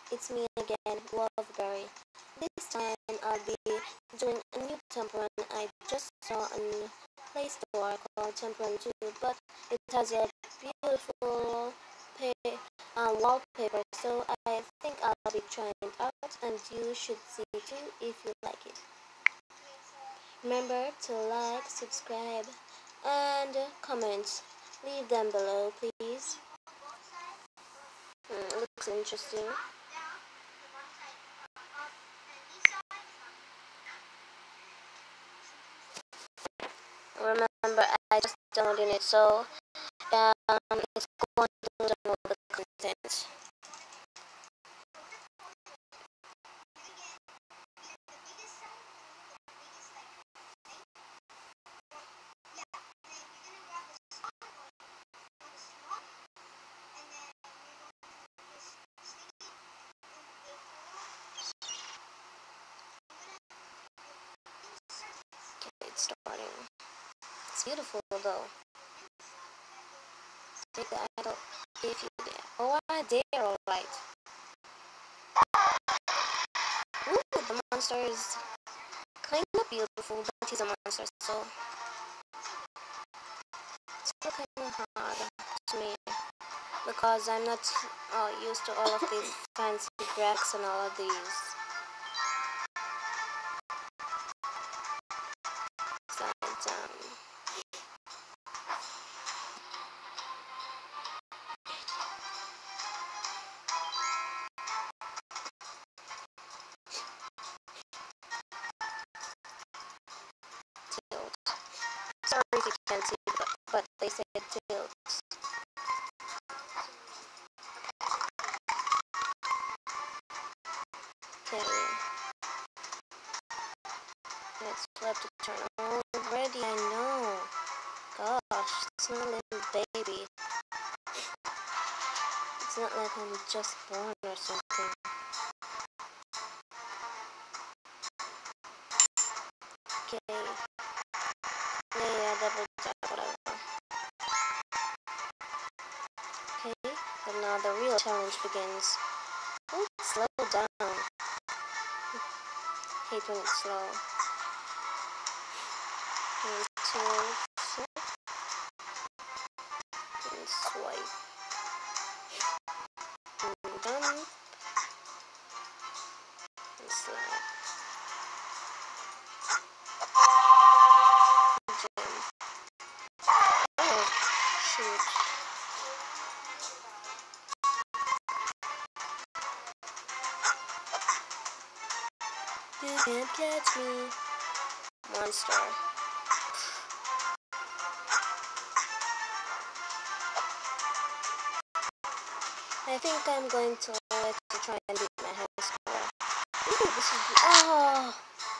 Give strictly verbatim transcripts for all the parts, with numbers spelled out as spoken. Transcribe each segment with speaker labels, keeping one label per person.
Speaker 1: it's me again, Loveberry. This time I'll be doing a new template I just saw on Play Store called Template two, but it has a beautiful pay, um, wallpaper, so I think I'll be trying it out and you should see too if you like it. Remember to like, subscribe, and comment. Leave them below, please. Mm, it looks interesting. Remember, I just downloaded it, so um, it's going to download the content. Okay, it's starting. It's beautiful though. Take the idol if you dare. Oh, I dare, alright. Ooh, the monster is kind of beautiful, but he's a monster, so it's still kind of hard to me because I'm not uh, used to all of these fancy graphics and all of these. Sides, um, tilt. Sorry if you can't see, but, but they said tilt. Okay. It's left to turn. Already, I know. Gosh, it's not a little baby. It's not like I'm just born or something. Okay. Yeah, double tap, whatever. Okay, but now the real challenge begins. Ooh, slow down. Hate when it's slow. And tilt. And swipe. And done. And slide. Jam. Oh, shoot. You can't catch me. Monster. I think I'm going to let you try and beat my high score. Ooh, this is... Oh!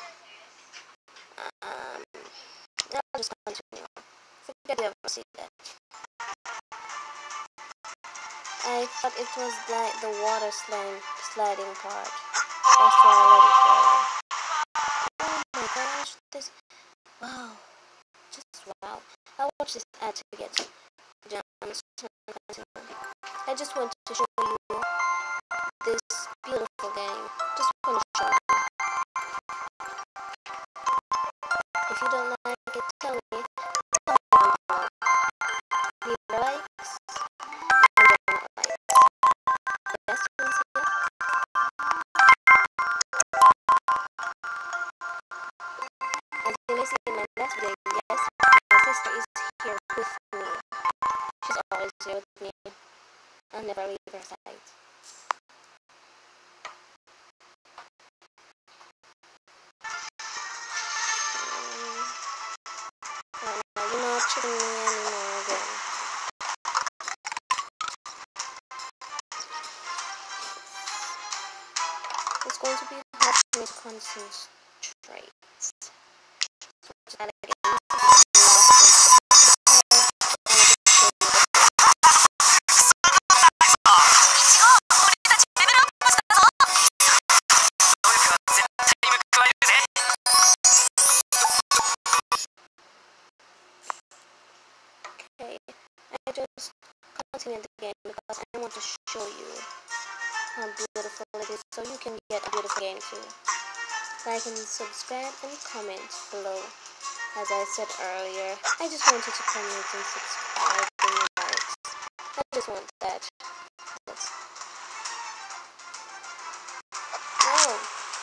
Speaker 1: Um, I'll just continue. Forget you ever see that. I thought it was like the water slime sliding part. That's why I let it go. Oh my gosh, this... Wow. Just wow. I'll watch this ad to get gems. I just want to show you this beautiful game. Just want to show you. If you don't like it, tell me. Tell me down below. Leave your likes and your not likes. Yes, you can see it. As you may see in my last video, yes, my sister is here with me. She's always here with me. I'll never leave her side. Um, right now, you're not cheating me anymore again. It's going to be hard for me to concentrate. So that again. Okay, I just continue the game because I want to show you how beautiful it notifications so you can get a beautiful game too. Like and subscribe and comment below. As I said earlier, I just want you to comment and subscribe and likes. I just want that. Yes. Oh,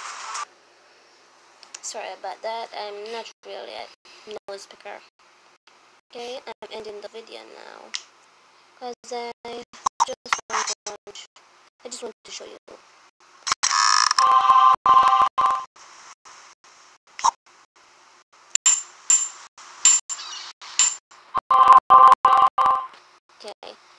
Speaker 1: sorry about that. I'm not really a noise picker. Okay, I'm ending the video now because I just want, I just want to show you. Okay.